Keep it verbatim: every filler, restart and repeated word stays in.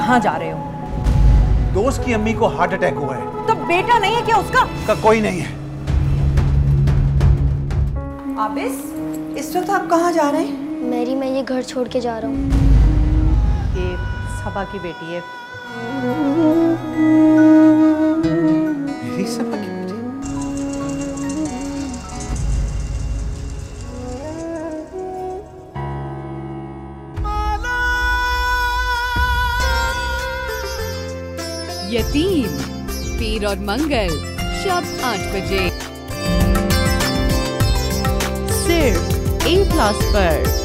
कहाँ जा रहे हो? दोस्त की अम्मी को हार्ट अटैक हुआ है। तो बेटा नहीं है क्या उसका? का कोई नहीं है। आबिस, इस वक्त आप कहाँ जा रहे हैं? मैरी, मैं ये घर छोड़ के जा रहा हूँ। ये सबा की बेटी है। मेरी सबा की बेटी? यतीम पीर और मंगल शब आठ बजे सिर्फ ए प्लस पर।